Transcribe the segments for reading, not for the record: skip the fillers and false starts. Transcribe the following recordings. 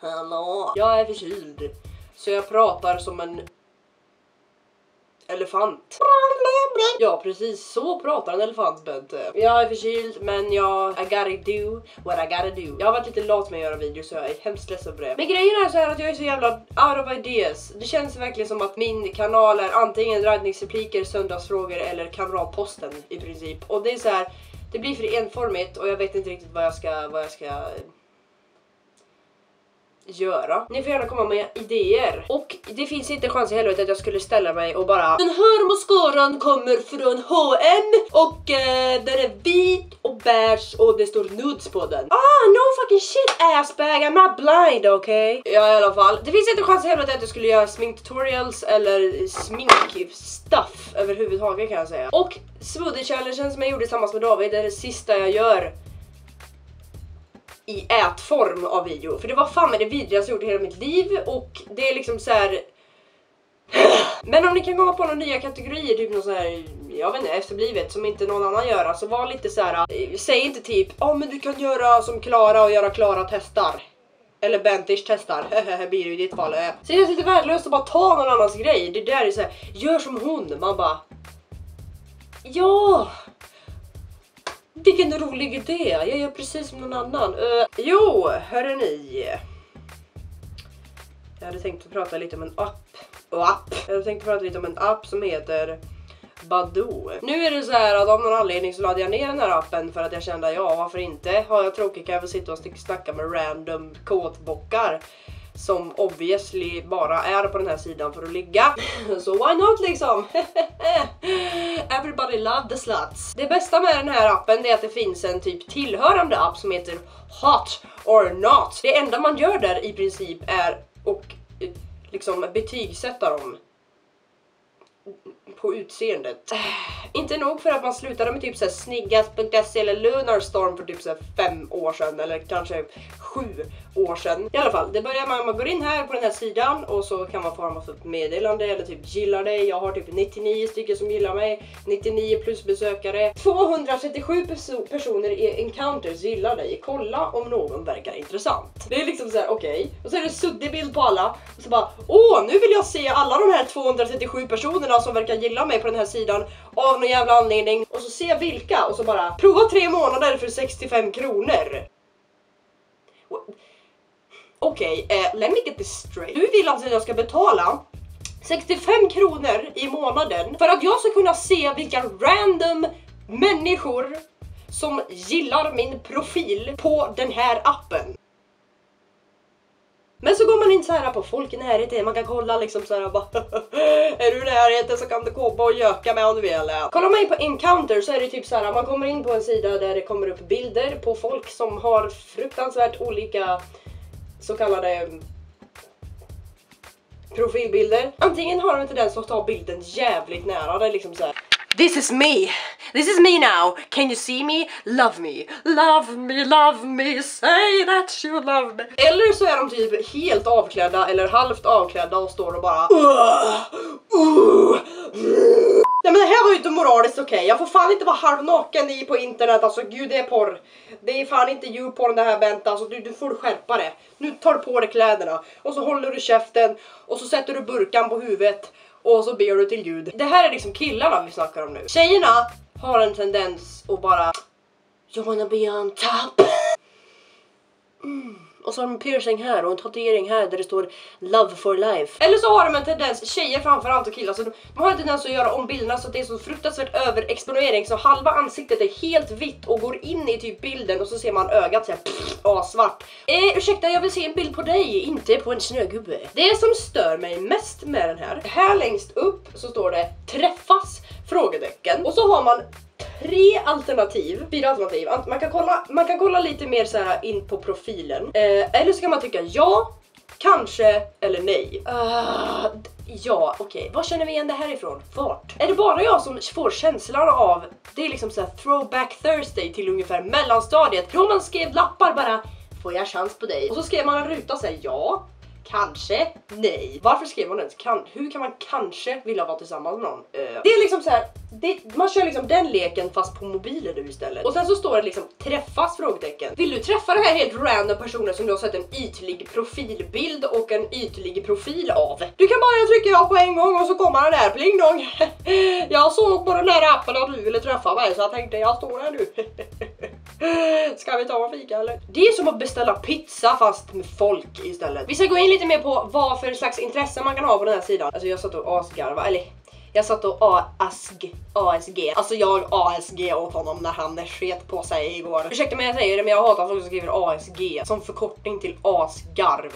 Hallå. Jag är förkyld, så jag pratar som en elefant. Ja, precis så pratar en elefant, Bente. Jag är förkyld, men I gotta do what I gotta do. Jag har varit lite lat med att göra videos, så jag är hemskt ledsen för det. Men grejen är så här att jag är så jävla out of ideas. Det känns verkligen som att min kanal är antingen räddningsrepliker, söndagsfrågor eller kamratposten i princip. Och det är så här, det blir för enformigt och jag vet inte riktigt vad jag ska göra. Ni får gärna komma med idéer. Och det finns inte chans i helvete att jag skulle ställa mig och bara: den här mascaran kommer från H&M och den är vit och beige och det står nudes på den. No fucking shit assbag, I'm not blind, okay? Ja, i alla fall. Det finns inte chans i helvete att jag skulle göra sminktutorials eller sminkstuff överhuvudtaget, kan jag säga. Och smoothie challengen som jag gjorde tillsammans med David är det sista jag gör i ätform av video. För det var fan med det vidrigaste jag gjort i hela mitt liv. Och det är liksom så här. Men om ni kan komma på några nya kategorier, typ något så här, jag vet inte, efterblivet som inte någon annan gör, så var lite så här. Säg inte typ, men du kan göra som Klara och göra Klara testar. Eller Bentish testar, blir det i ditt fall. Så det är lite värdelöst att bara ta någon annans grej. Det där är så här, gör som hon. Man bara, ja, vilken rolig idé, jag gör precis som någon annan. Jo, hörrni. Jag hade tänkt att prata lite om en app. Jag hade tänkt att prata lite om en app som heter Badoo. Nu är det så här att av någon anledning så lade jag ner den här appen för att jag kände, ja, varför inte? Har jag tråkigt kan jag väl sitta och snacka med random kåtbockar som obviously bara är på den här sidan för att ligga. Så why not liksom? Everybody love the sluts. Det bästa med den här appen är att det finns en typ tillhörande app som heter Hot or Not. Det enda man gör där i princip är och liksom betygsätta dem på utseendet. Inte nog för att man slutade med typ såhär sniggas.se eller Lunarstorm för typ såhär 5 år sedan eller kanske 7 år sedan. I alla fall, det börjar man går in här på den här sidan och så kan man få en massa meddelande eller typ gillar dig. Jag har typ 99 stycken som gillar mig, 99 plus besökare, 237 personer i encounters gillar dig. Kolla om någon verkar intressant. Det är liksom såhär, okej. Och så är det suddig bild på alla och så bara, nu vill jag se alla de här 237 personerna som verkar gilla mig på den här sidan av någon jävla anledning. Och så ser jag vilka och så bara, prova 3 månader för 65 kronor. Okej, let me get this straight. Du vill alltså att jag ska betala 65 kronor i månaden för att jag ska kunna se vilka random människor som gillar min profil på den här appen. Men så går man in så här på folk i närheten, man kan kolla liksom så här bara, är du i närheten så kan du komma och göka med om du vill. Kollar man in på Encounter så är det typ så här, man kommer in på en sida där det kommer upp bilder på folk som har fruktansvärt olika så kallade profilbilder. Antingen har de en tendens att ta bilden jävligt nära, det är liksom så här: this is me now, can you see me? Love me, love me, say that you love me. Eller så är de typ helt avklädda eller halvt avklädda och står och bara nej, men det här var ju inte moraliskt okej. Jag får fan inte vara halvnaken på internet. Alltså gud, det är porr. Det är fan inte YouPorn det här, Benta. Alltså du får skärpa det. Nu tar du på dig kläderna och så håller du käften och så sätter du burkan på huvudet och så ber du till Gud. Det här är liksom killarna vi snackar om nu. Tjejerna har en tendens att bara, you wanna be on top. Och så har de en piercing här och en tatuering här där det står love for life. Eller så har de en tendens, tjejer framförallt och killar, så de har en tendens att göra om bilderna så att det är så fruktansvärt överexponering så halva ansiktet är helt vitt och går in i typ bilden och så ser man ögat såhär svart. Ursäkta, jag vill se en bild på dig, inte på en snögubbe. Det som stör mig mest med den här längst upp så står det träffas? Frågetecken. Och så har man 4 alternativ. Man kan kolla lite mer så här in på profilen. Eller så kan man tycka ja, kanske eller nej. Ja, okej. Vad känner vi igen det här ifrån? Vart? Är det bara jag som får känslan av, det är liksom så här throwback Thursday till ungefär mellanstadiet. Då man skrev lappar bara, får jag chans på dig? Och så skrev man en ruta och säger ja, Kanske? Nej. Varför skrev hon ens kan? Hur kan man kanske vilja vara tillsammans med någon? Det är liksom så här, man kör liksom den leken fast på mobilen nu istället. Och sen så står det liksom träffas frågetecken. Vill du träffa den här helt random personen som du har sett en ytlig profilbild och en ytlig profil av? Du kan bara trycka ja på en gång och så kommer den där pling dong. Jag såg på den där appen att du ville träffa mig så jag tänkte jag står här nu. Ska vi ta en fika eller? Det är som att beställa pizza fast med folk istället. Vi ska gå in lite mer på vad för slags intresse man kan ha på den här sidan. Alltså jag satt och asgarva, eller jag satt och ASG. Alltså jag ASG åt honom när han sket på sig igår. Ursäkta mig jag säger det men jag hatar folk som skriver ASG som förkortning till asgarv.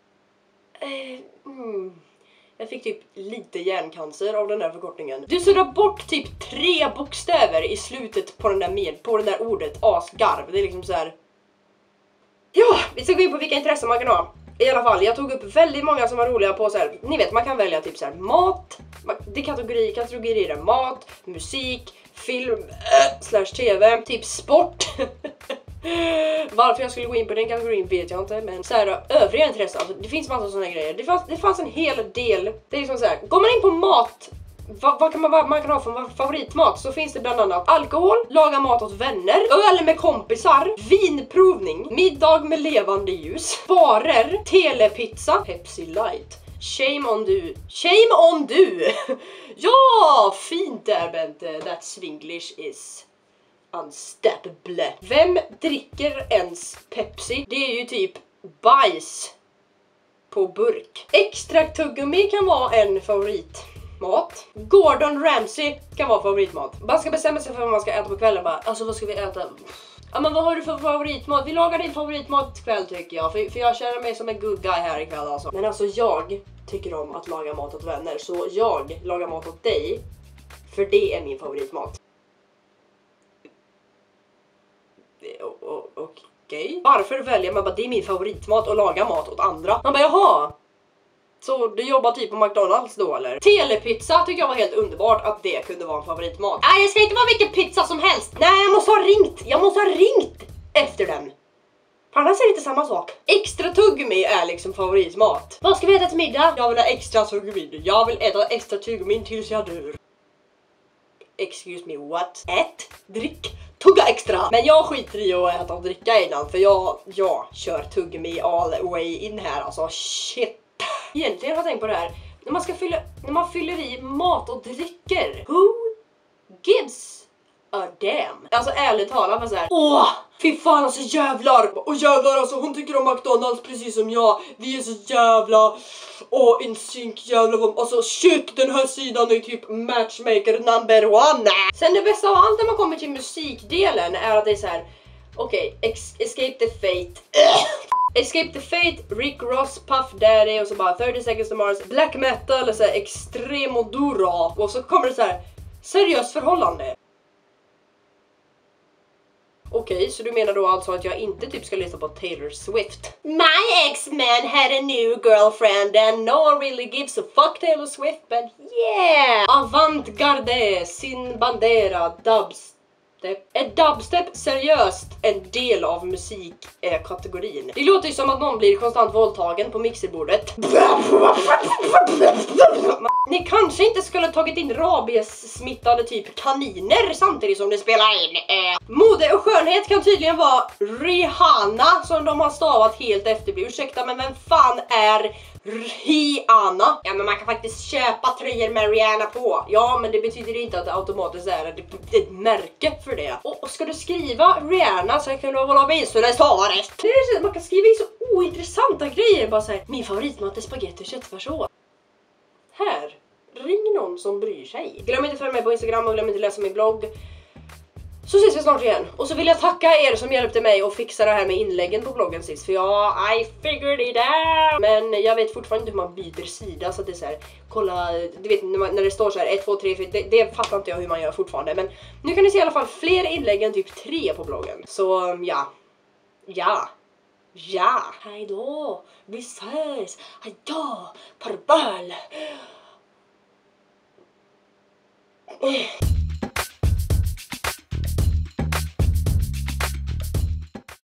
Jag fick typ lite hjärncancer av den där förkortningen. Du suddar bort typ 3 bokstäver i slutet på den där ordet asgarv. Det är liksom så här. Ja, vi ska gå in på vilka intressen man kan ha. I alla fall, jag tog upp väldigt många som var roliga på så här. Ni vet, man kan välja typ så här mat. Det är kategorier mat, musik, film, /tv, typ sport. Varför jag skulle gå in på den kategorin vet jag inte. Men så här, övriga intressen, alltså, det finns massa sådana grejer. Det fanns en hel del. Det är liksom så här, går man in på mat, vad kan man kan ha för favoritmat, så finns det bland annat alkohol, laga mat åt vänner, öl med kompisar, vinprovning, middag med levande ljus, barer, telepizza, Pepsi Light. Shame on du. Ja, fint där Bente. That Swinglish is unstoppable. Vem dricker ens Pepsi? Det är ju typ bajs på burk. Extra tuggummi kan vara en favoritmat. Gordon Ramsay kan vara favoritmat. Man ska bestämma sig för vad man ska äta på kvällen bara. Alltså vad ska vi äta? Ja men vad har du för favoritmat? Vi lagar din favoritmat ikväll tycker jag. För jag känner mig som en good guy här ikväll alltså. Men alltså jag tycker om att laga mat åt vänner. Så jag lagar mat åt dig. För det är min favoritmat. Okej. Varför väljer man bara det är min favoritmat och laga mat åt andra? Man bara jaha. Så du jobbar typ på McDonalds då eller? Telepizza tycker jag var helt underbart att det kunde vara en favoritmat. Nej, det ska inte vara vilken pizza som helst. Nej, jag måste ha ringt efter den. För annars är det inte samma sak. Extra tuggummi är liksom favoritmat. Vad ska vi äta till middag? Jag vill ha extra tuggummi. Jag vill äta extra tuggummi tills jag dör. Excuse me, what? Ät, drick, tugga extra. Men jag skiter i att äta och dricka innan. För jag kör tuggummi all the way in här. Alltså shit. Egentligen har jag tänkt på det här. När man fyller i mat och dricker. Who gives a damn? Alltså ärligt talat, så här. Åh, fy fan alltså jävlar. Och jävlar alltså, hon tycker om McDonalds precis som jag. Vi är så jävla in sync jävlar. Alltså shit, den här sidan är typ matchmaker number one. Sen det bästa av allt när man kommer till musikdelen är att det är så här. Okej, Escape the Fate. Escape the Fate, Rick Ross, Puff Daddy och så bara 30 Seconds to Mars, black metal eller så här extremo dura och så kommer det så här seriöst förhållande. Okej, så du menar då alltså att jag inte typ ska lyssna på Taylor Swift? My ex-man had a new girlfriend and no one really gives a fuck Taylor Swift, but yeah! Avantgarde, sin bandera, dubstep. Är dubstep seriöst en del av musikkategorin? Det låter ju som att någon blir konstant våldtagen på mixerbordet. Ni kanske inte skulle ha tagit in rabies-smittade typ kaniner samtidigt som ni spelar in. Mode och skönhet kan tydligen vara Rihanna som de har stavat helt efter. Ursäkta, men vem fan är Rihanna? Ja, men man kan faktiskt köpa tröjor med Rihanna på. Ja, men det betyder inte att det automatiskt är ett märke för det. Och ska du skriva Rihanna så kan du hålla med så det står rätt. Man kan skriva in så ointressanta grejer. Bara så här, min favoritmat är spagetti och köttfärssås. Här, ring någon som bryr sig. Glöm inte att följa mig på Instagram och glöm inte att läsa min blogg. Så ses vi snart igen. Och så vill jag tacka er som hjälpte mig att fixa det här med inläggen på bloggen sist. För I figured it out. Men jag vet fortfarande inte hur man byter sida. Så att det är så här, kolla, du vet när det står så här 1, 2, 3, 4. Det fattar inte jag hur man gör fortfarande. Men nu kan ni se i alla fall fler inlägg än typ 3 på bloggen. Så ja. Hej då. Vi ses. Hej då. Farväl.